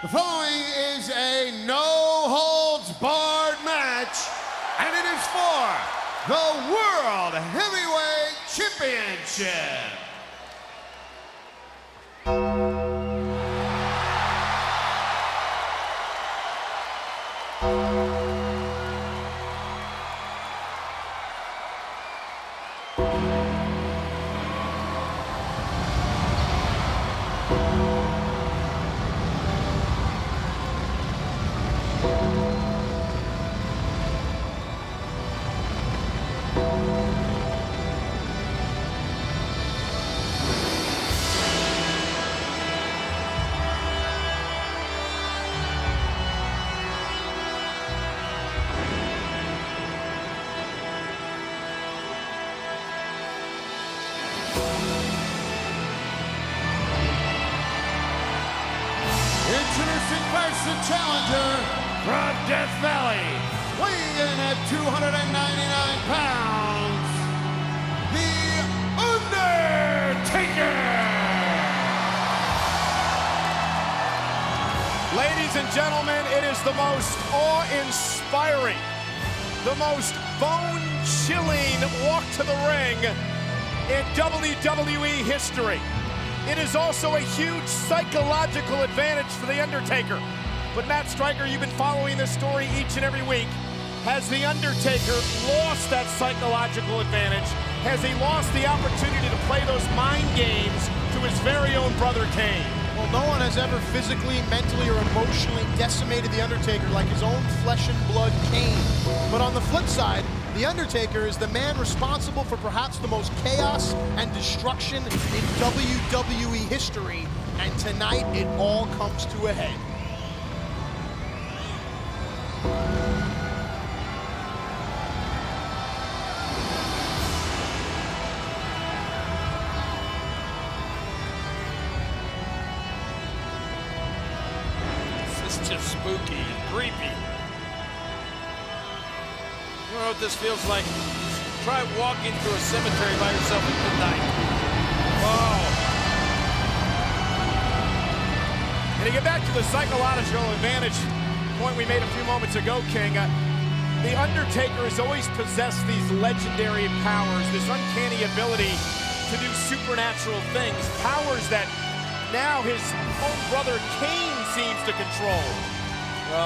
The following is a no-holds-barred match, and it is for the World Heavyweight Championship. Introducing first the challenger from Death Valley, weighing in at 299 pounds, The Undertaker! Ladies and gentlemen, it is the most awe-inspiring, the most bone-chilling walk to the ring in WWE history. It is also a huge psychological advantage for The Undertaker. But Matt Striker, you've been following this story each and every week. Has The Undertaker lost that psychological advantage? Has he lost the opportunity to play those mind games to his very own brother Kane? Well, no one has ever physically, mentally, or emotionally decimated The Undertaker like his own flesh and blood Kane. But on the flip side, The Undertaker is the man responsible for perhaps the most chaos and destruction in WWE history. And tonight, it all comes to a head. This is just spooky and creepy. You know what this feels like? Try walking through a cemetery by yourself at midnight. Oh. And to get back to the psychological advantage point we made a few moments ago, King, The Undertaker has always possessed these legendary powers, this uncanny ability to do supernatural things, powers that now his own brother Kane seems to control. Well,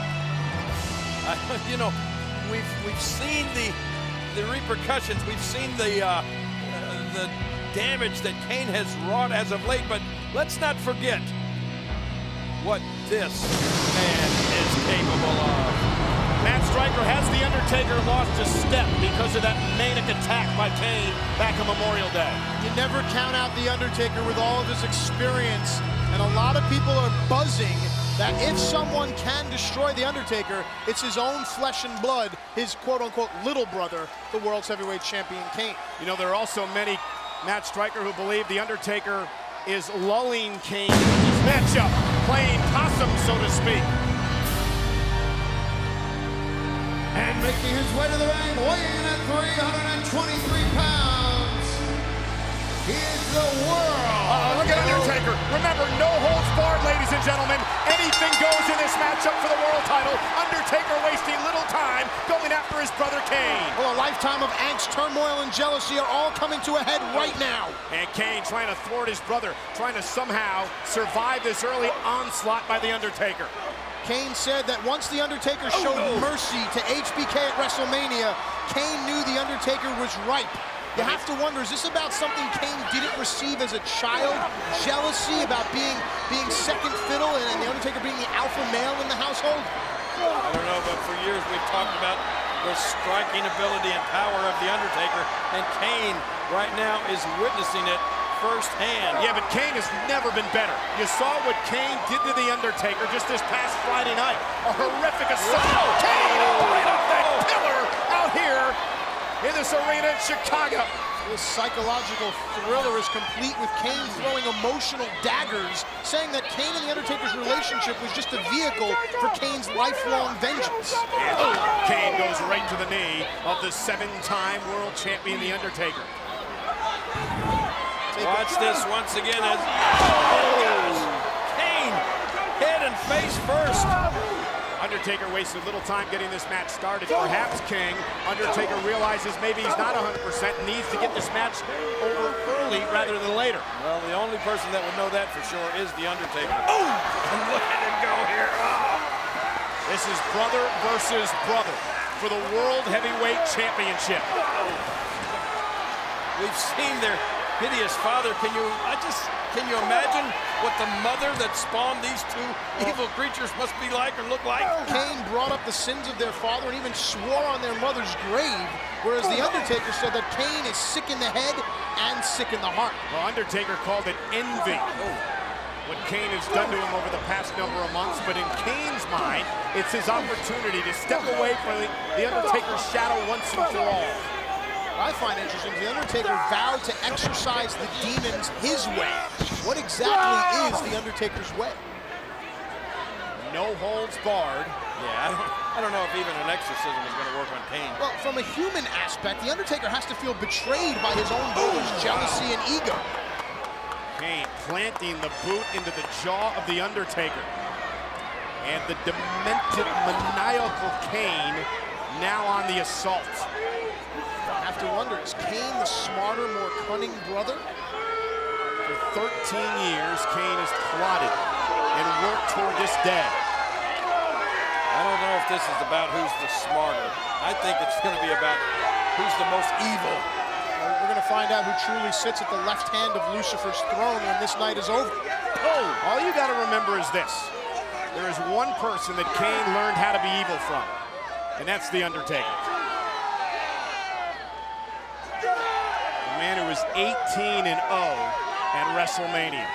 you know, we've seen the repercussions. We've seen the damage that Kane has wrought as of late. But let's not forget what this man is capable of. Matt Striker, has The Undertaker lost a step because of that manic attack by Kane back on Memorial Day? You never count out The Undertaker with all of his experience. And a lot of people are buzzing that if someone can destroy The Undertaker, it's his own flesh and blood, his quote-unquote little brother, the world's heavyweight champion, Kane. You know, there are also many, Matt Striker, who believe The Undertaker is lulling Kane in this matchup, playing possum, so to speak. And making his way to the ring, weighing in at 323 pounds, he is the world. Look at Undertaker. Remember, no holds barred, ladies and gentlemen. Anything goes in this matchup for the world title. Undertaker wasting little time going after his brother Kane. Well, a lifetime of angst, turmoil, and jealousy are all coming to a head right now. And Kane trying to thwart his brother, trying to somehow survive this early onslaught by The Undertaker. Kane said that once The Undertaker showed mercy to HBK at WrestleMania, Kane knew The Undertaker was ripe. You have to wonder, is this about something Kane didn't receive as a child? Jealousy about being second fiddle and The Undertaker being the alpha male in the household? I don't know, but for years we've talked about the striking ability and power of The Undertaker, and Kane right now is witnessing it firsthand. Yeah, but Kane has never been better. You saw what Kane did to The Undertaker just this past Friday night. A horrific assault. Kane right off that pillar out here in this arena in Chicago. This psychological thriller is complete with Kane throwing emotional daggers, saying that Kane and The Undertaker's relationship was just a vehicle for Kane's lifelong vengeance. And Kane goes right to the knee of the seven-time world champion, The Undertaker. Watch this once again as... Oh, gosh! Kane, head and Undertaker wasted little time getting this match started. Perhaps King, Undertaker realizes maybe he's not 100% and needs to get this match over early rather than later. Well, the only person that would know that for sure is the Undertaker. Oh! And look at him go here. Oh. This is brother versus brother for the World Heavyweight Championship. We've seen their hideous father. Can you imagine what the mother that spawned these two evil creatures must be like or look like? Kane brought up the sins of their father and even swore on their mother's grave, whereas the Undertaker said that Kane is sick in the head and sick in the heart. Well, Undertaker called it envy, what Kane has done to him over the past number of months, but in Kane's mind, it's his opportunity to step away from the Undertaker's shadow once and for all. What I find interesting, the Undertaker vowed to exorcise the demons his way. What exactly is the Undertaker's way? No holds barred. Yeah, I don't know if even an exorcism is going to work on Kane. Well, from a human aspect, the Undertaker has to feel betrayed by his own brother's jealousy and ego. Kane planting the boot into the jaw of the Undertaker. And the demented, maniacal Kane now on the assault. I have to wonder, is Kane the smarter, more cunning brother? For 13 years, Kane has plotted and worked toward this day. I don't know if this is about who's the smarter. I think it's going to be about who's the most evil. We're going to find out who truly sits at the left hand of Lucifer's throne when this night is over. Oh, all you got to remember is this. There is one person that Kane learned how to be evil from, and that's the Undertaker. A man who was 18-0 at WrestleMania.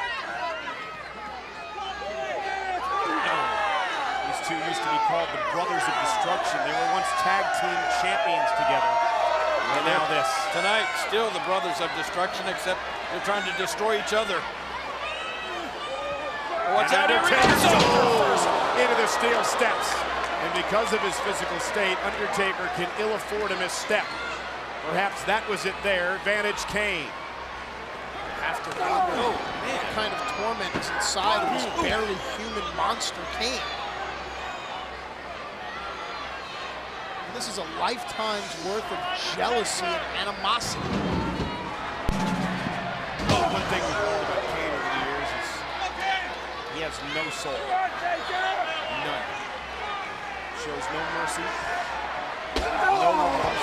These two used to be called the Brothers of Destruction. They were once tag team champions together. And now this. Tonight, still the Brothers of Destruction, except they're trying to destroy each other. Watch out, into the steel steps. And because of his physical state, Undertaker can ill afford a misstep. Perhaps that was it there. Advantage Kane. After what kind of torment is inside of this barely human monster Kane. And this is a lifetime's worth of jealousy and animosity. One thing we've learned about Kane over the years is he has no soul. None. Shows no mercy. No remorse.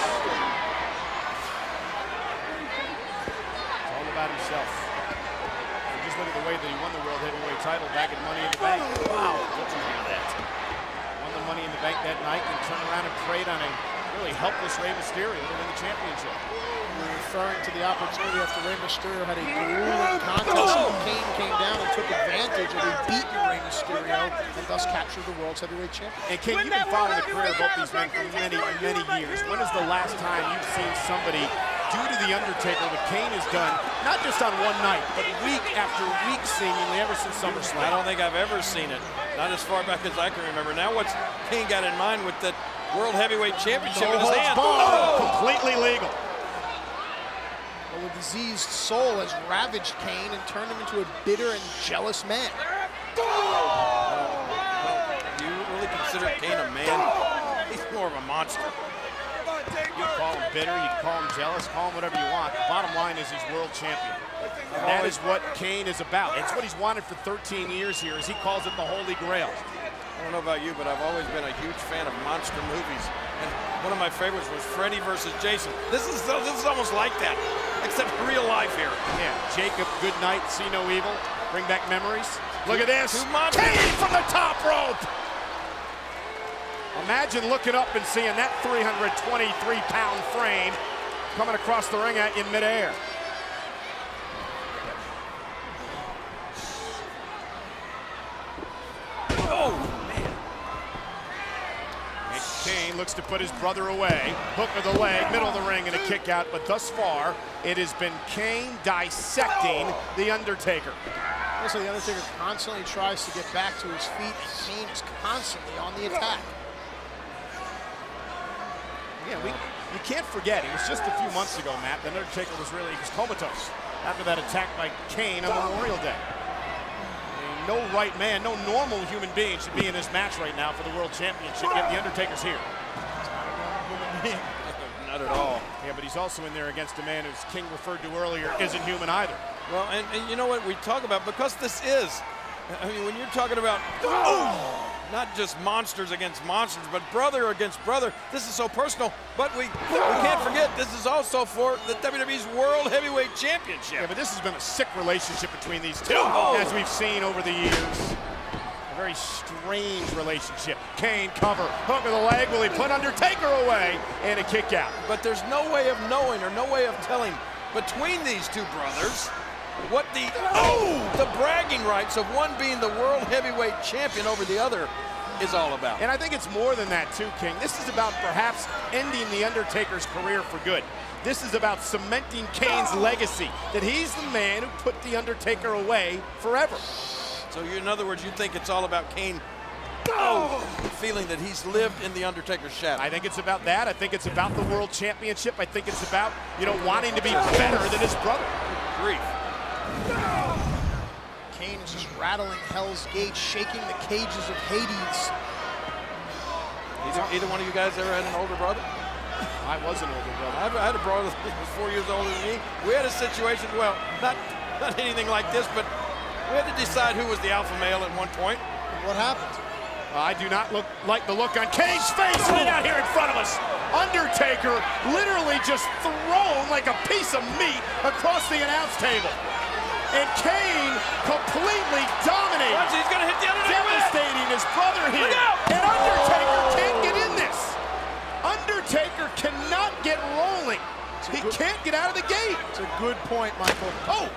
It's all about himself. And just look at the way that he won the World Heavyweight title back at Money in the Bank. Wow, what you hear that? Won the Money in the Bank that night and turned around and preyed on a really helpless Rey Mysterio to win the championship. We're referring to the opportunity after Rey Mysterio had a grueling contest. Kane came down and took advantage of a beaten Rey Mysterio and thus captured the World's Heavyweight Championship. And King, you've been following the career of both these men for many, many years. When is the last time you've seen somebody do to The Undertaker what Kane has done, not just on one night, but week after week seemingly ever since SummerSlam? I don't think I've ever seen it. Not as far back as I can remember. Now what's Kane got in mind with the World Heavyweight Championship in his hand? Completely legal. Well, a diseased soul has ravaged Kane and turned him into a bitter and jealous man. Do you really consider Kane a man? He's more of a monster. You can call him bitter, you can call him jealous, call him whatever you want. The bottom line is he's world champion. And that is what Kane is about. It's what he's wanted for 13 years here, as he calls it the Holy Grail. I don't know about you, but I've always been a huge fan of monster movies. And one of my favorites was Freddy versus Jason. This is almost like that, except real life here. Yeah, Jacob Goodnight, See No Evil, bring back memories. Look at this, Kane from the top rope! Imagine looking up and seeing that 323-pound frame coming across the ring at you in midair. Oh, man. And Kane looks to put his brother away. Hook of the leg, middle of the ring, and a kick out. But thus far, it has been Kane dissecting The Undertaker. So The Undertaker constantly tries to get back to his feet. Kane is constantly on the attack. Yeah, you can't forget, it was just a few months ago, Matt, the Undertaker was comatose after that attack by Kane on Memorial Day. A no right man, no normal human being should be in this match right now for the World Championship, yet The Undertaker's here. Not at all. Yeah, but he's also in there against a man who's King referred to earlier isn't human either. Well, and you know what we talk about, because this is, I mean, when you're talking about not just monsters against monsters, but brother against brother, this is so personal. But we can't forget, this is also for the WWE's World Heavyweight Championship. Yeah, but this has been a sick relationship between these two, as we've seen over the years. A very strange relationship. Kane cover, hook of the leg. Will he put Undertaker away? And a kick out. But there's no way of knowing or no way of telling between these two brothers what the bragging rights of one being the World Heavyweight Champion over the other is all about. And I think it's more than that too, King. This is about perhaps ending The Undertaker's career for good. This is about cementing Kane's legacy, that he's the man who put The Undertaker away forever. So in other words, you think it's all about Kane feeling that he's lived in The Undertaker's shadow? I think it's about that. I think it's about the World Championship. I think it's about, you know, wanting to be better than his brother. Grief. Kane is just rattling Hell's Gate, shaking the cages of Hades. Either one of you guys ever had an older brother? I was an older brother. I had a brother that was 4 years older than me. We had a situation, well, not anything like this, but we had to decide who was the alpha male at one point. What happened? I do not like the look on Kane's face right out here in front of us. Undertaker literally just thrown like a piece of meat across the announce table. And Kane completely dominating. Watch, he's gonna hit the Undertaker. Devastating his brother here. Look out! And Undertaker can't get in this. Undertaker cannot get rolling. He can't get out of the gate. It's a good point, Michael. Oh!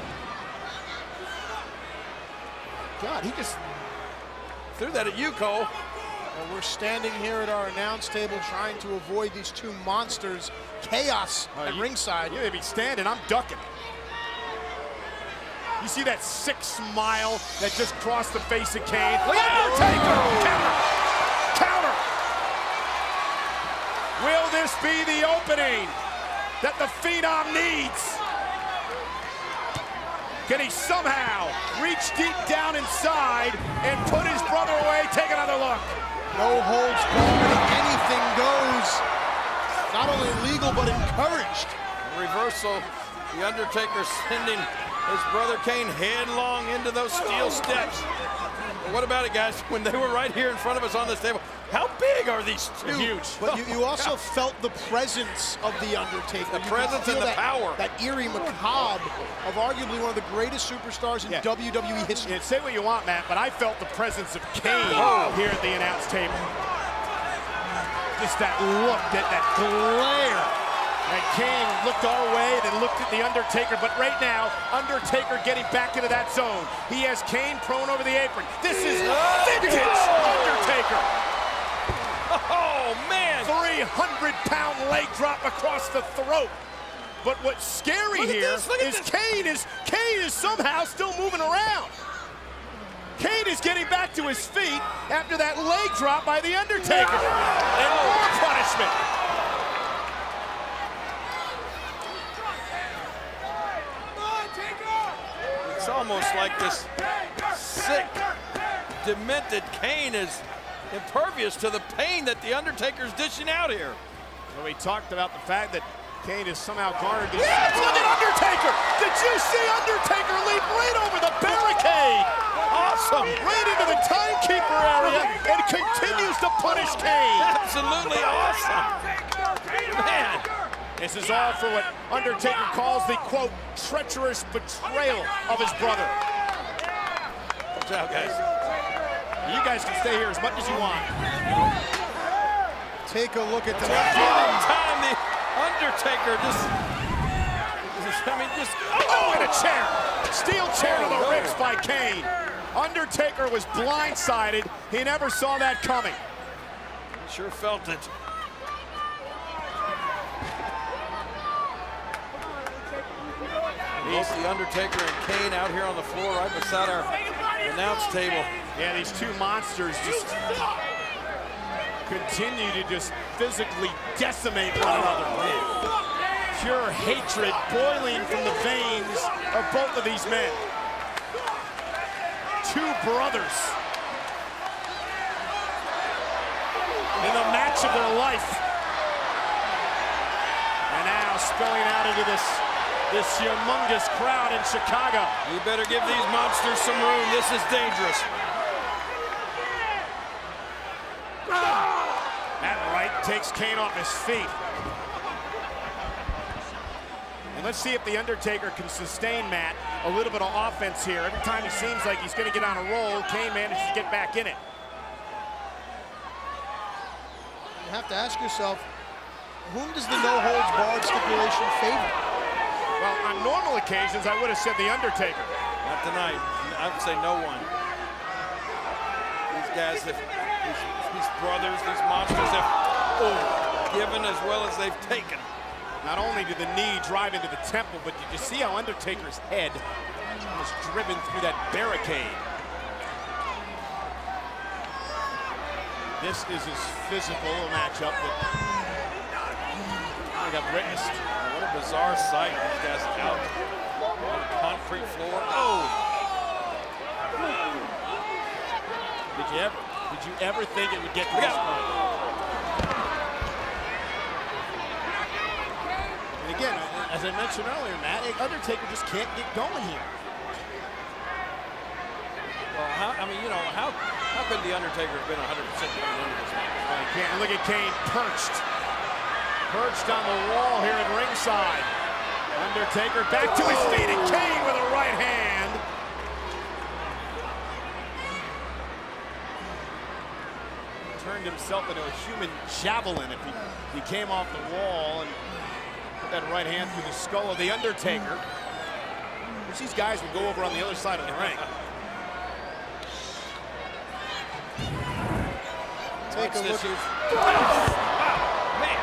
God, he just threw that at you, Cole. Well, we're standing here at our announce table trying to avoid these two monsters. Chaos at ringside. You may be standing, I'm ducking. You see that sick smile that just crossed the face of Kane? Undertaker! Counter! Will this be the opening that the Phenom needs? Can he somehow reach deep down inside and put his brother away? Take another look. No holds barred, anything goes. Not only legal, but encouraged. Reversal, the Undertaker sending his brother Kane headlong into those steel steps. But what about it, guys? When they were right here in front of us on this table, how big are these two? They're huge. But you also felt the presence of The Undertaker. The presence and the power. That eerie macabre of arguably one of the greatest superstars in WWE history. Yeah, say what you want, Matt, but I felt the presence of Kane here at the announce table. Just that look, that glare. And Kane looked our way, then looked at The Undertaker, but right now, Undertaker getting back into that zone. He has Kane prone over the apron. This is vintage Undertaker. Oh, man! 300-pound leg drop across the throat. But what's scary here is Kane is somehow still moving around. Kane is getting back to his feet after that leg drop by The Undertaker. And more punishment. It's almost like this sick, demented Kane is impervious to the pain that The Undertaker's dishing out here. So we talked about the fact that Kane has somehow garnered this. Yes, look at Undertaker! Did you see Undertaker leap right over the barricade? Awesome! Right into the timekeeper area and continues to punish Kane. Absolutely awesome! Man! This is all for what Undertaker calls the, quote, treacherous betrayal of his brother. Watch out, guys. You guys can stay here as much as you want. Take a look at the Time the Undertaker just and a chair. Steel chair to the ribs by Kane. Undertaker was blindsided. He never saw that coming. Sure felt it. He's The Undertaker and Kane out here on the floor right beside our announce table. Yeah, these two monsters just continue to just physically decimate one another. Pure hatred boiling from the veins of both of these men. two brothers in the match of their life. And now spilling out into this humongous crowd in Chicago. You better give these monsters some room. This is dangerous. That right takes Kane off his feet. And let's see if The Undertaker can sustain, Matt, a little bit of offense here. Every time he seems like he's going to get on a roll, Kane manages to get back in it. You have to ask yourself, whom does the no-holds-barred stipulation favor? Well, on normal occasions, I would have said The Undertaker. Not tonight. I would say no one. These guys have, these brothers, these monsters have given as well as they've taken. Not only did the knee drive into the temple, but did you see how Undertaker's head was driven through that barricade? This is as physical a matchup that I got witnessed. What a bizarre sight. These guys out on the concrete floor. Oh! Did you ever think it would get to this point? And again, as I mentioned earlier, Matt, Undertaker just can't get going here. Well, how could The Undertaker have been 100% coming into this match? Well, he can't. And look at Kane perched on the wall here at ringside. Undertaker back to his feet, and Kane with a right hand. Turned himself into a human javelin if he came off the wall and put that right hand through the skull of The Undertaker. Which these guys would go over on the other side of the ring. Take a look at... Man.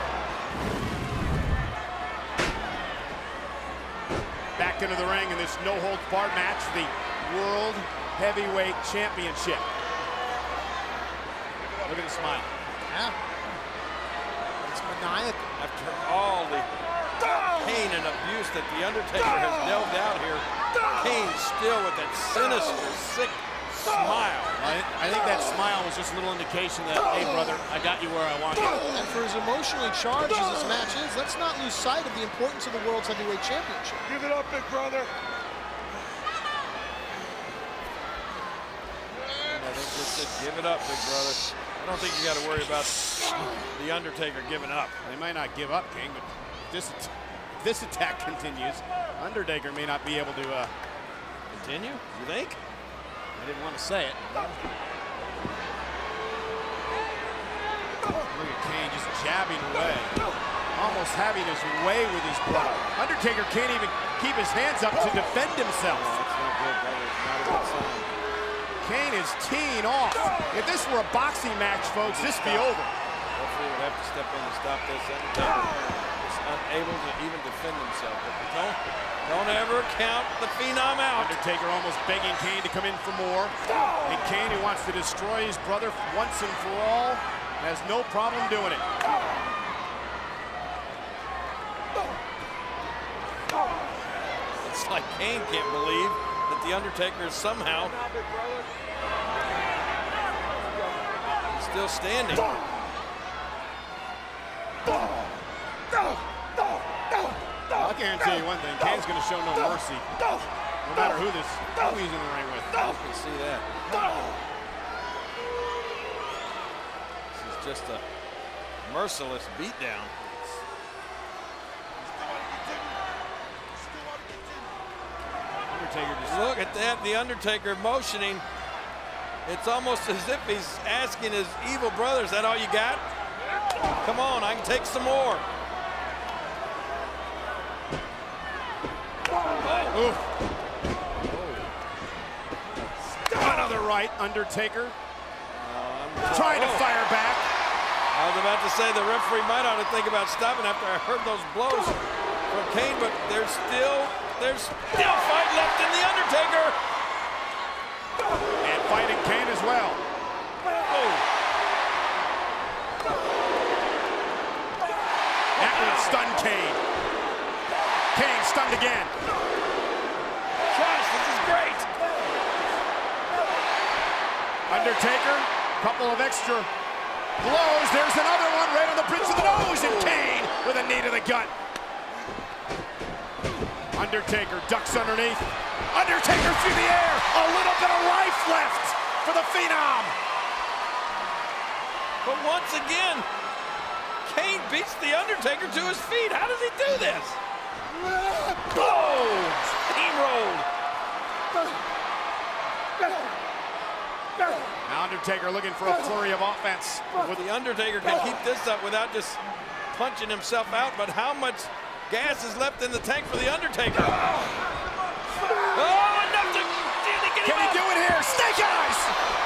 Back into the ring in this no-holds-barred match for the World Heavyweight Championship. Look at the smile. Yeah. It's maniacal. After all the pain and abuse that The Undertaker has delved out here, Kane still with that sinister, sick smile. I think that smile was just a little indication that, hey, brother, I got you where I want you. And for as emotionally charged as this match is, let's not lose sight of the importance of the World's Heavyweight Championship. Give it up, big brother. I think just said, give it up, big brother. I don't think you got to worry about The Undertaker giving up. They might not give up, King, but if this attack continues, Undertaker may not be able to Continue? You think? I didn't want to say it. Look at Kane just jabbing away. Almost having his way with his brother. Undertaker can't even keep his hands up to defend himself. That's not good, brother. It's not a good sign. Kane is teeing off. If this were a boxing match, folks, this would be over. Referee would have to step in and stop this. Undertaker is unable to even defend himself. But don't ever count the Phenom out. Undertaker almost begging Kane to come in for more. And Kane, who wants to destroy his brother once and for all, has no problem doing it. It's like Kane can't believe that The Undertaker is somehow still standing. I guarantee you one thing, Kane's going to show no mercy, no matter who he's in the ring with. You can see that. This is just a merciless beatdown. Undertaker just... Look at that, The Undertaker motioning. It's almost as if he's asking his evil brother, is that all you got? Come on, I can take some more. Oof. Another right, Undertaker. Trying to fire back. I was about to say the referee might ought to think about stopping after I heard those blows from Kane, but there's still fight left in The Undertaker. And fighting Kane as well. Oh. That would stun Kane. Kane stunned again. Gosh, this is great. Undertaker, couple of extra blows. There's another one right on the bridge of the nose, and Kane with a knee to the gut. Undertaker ducks underneath. Undertaker through the air. A little bit of life left for the Phenom. But once again, Kane beats The Undertaker to his feet. How does he do this? Oh! Steamrolled. Now Undertaker looking for a flurry of offense. The Undertaker can keep this up without just punching himself out, but how much gas is left in the tank for The Undertaker? Oh, enough to... Can he do it here? Snake Eyes!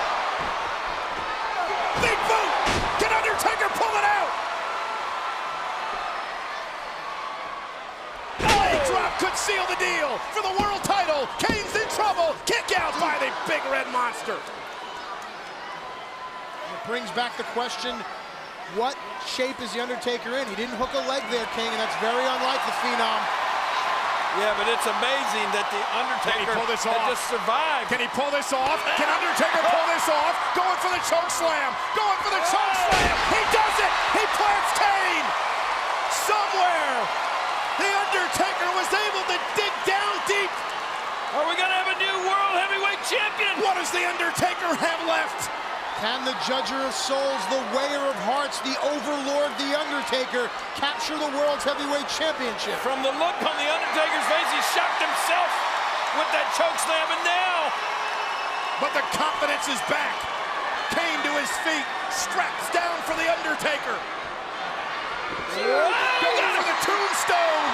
Big boot! Can Undertaker pull it out? Leg drop could seal the deal for the world title. Kane's in trouble. Kick out by the big red monster. It brings back the question, what shape is The Undertaker in? He didn't hook a leg there, King, and that's very unlike the Phenom. Yeah, but it's amazing that The Undertaker had just survived. Can he pull this off? Can Undertaker pull this off? Going for the choke slam. Going for the choke slam. He does it. He plants Kane. Somewhere, The Undertaker was able to dig down deep. Are we going to have a new World Heavyweight Champion? What does The Undertaker have left? Can the Judger of Souls, the Weigher of Hearts, the Overlord, The Undertaker, capture the World's Heavyweight Championship? From the look on The Undertaker's face, he shocked himself with that chokeslam, and now... But the confidence is back. Kane to his feet, straps down for The Undertaker. Going for the tombstone.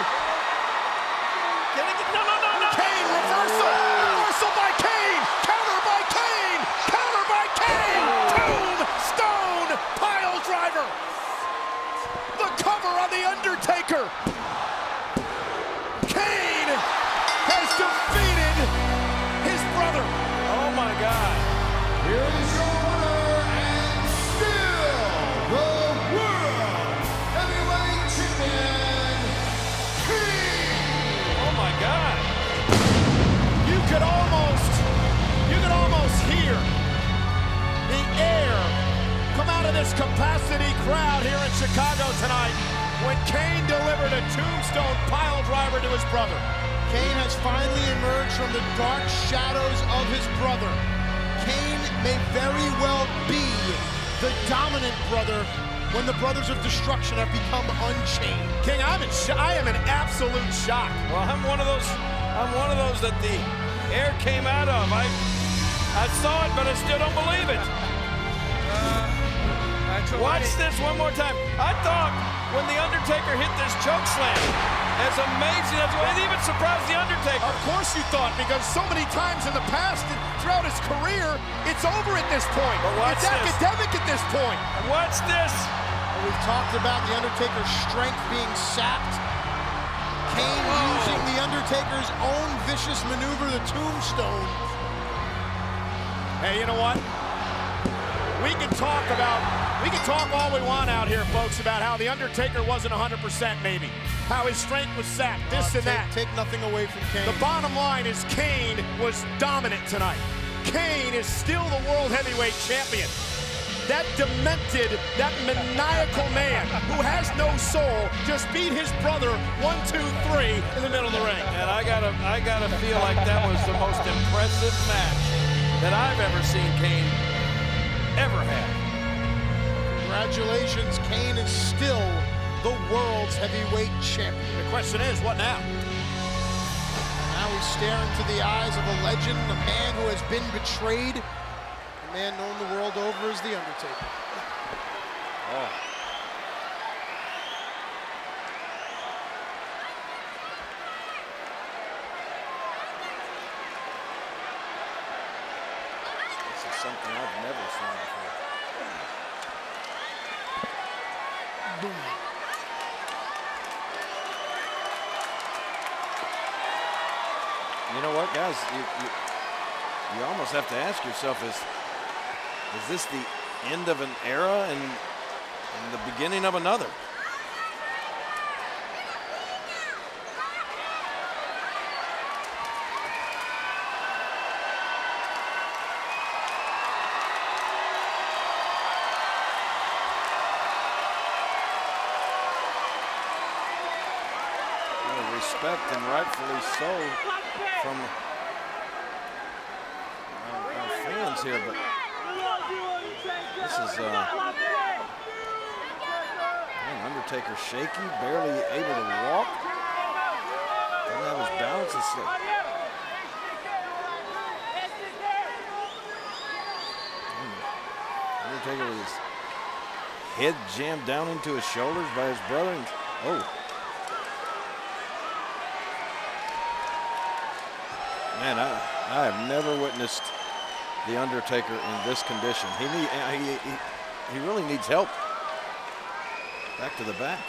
No. Kane, reversal. Reversal by Kane. Counter by Kane. Counter by Kane. Tombstone pile driver. The cover on The Undertaker. Kane has defeated his brother. Oh my God. Here is your winner and still the World Heavyweight Champion, Kane. Oh my God. You could almost hear the air come out of this capacity crowd here in Chicago tonight when Kane delivered a tombstone pile driver to his brother. Kane has finally emerged from the dark shadows of his brother. Kane may very well be the dominant brother when the Brothers of Destruction have become unchained. King, I am in absolute shock. Well, I'm one of those that the air came out of. I saw it, but I still don't believe it. Watch this one more time. I thought when The Undertaker hit this choke slam, as amazing as it even surprised The Undertaker. Of course you thought, because so many times in the past and throughout his career, it's over at this point. But it's academic at this point. Watch this. We've talked about The Undertaker's strength being sapped. Kane using The Undertaker's own vicious maneuver, the tombstone. Hey, you know what? We can talk all we want out here, folks, about how The Undertaker wasn't 100% maybe. How his strength was sapped, this and that. Take nothing away from Kane. The bottom line is Kane was dominant tonight. Kane is still the World Heavyweight Champion. That demented, that maniacal man who has no soul just beat his brother 1, 2, 3 in the middle of the ring. And I gotta feel like that was the most impressive match that I've ever seen Kane ever have. Congratulations, Kane is still the world's heavyweight champion. The question is, what now? Now we stare into the eyes of a legend, a man who has been betrayed, a man known the world over as The Undertaker. Oh. This is something I've never seen before. Boom. You know what, guys? You almost have to ask yourself, is this the end of an era and the beginning of another? respect, and rightfully so, from our fans here. But this is man, Undertaker shaky, barely able to walk. Doesn't have his balance. Undertaker with his head jammed down into his shoulders by his brother. And, oh. Man, I have never witnessed the Undertaker in this condition. He really needs help. Back to the back.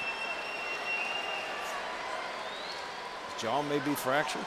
His jaw may be fractured.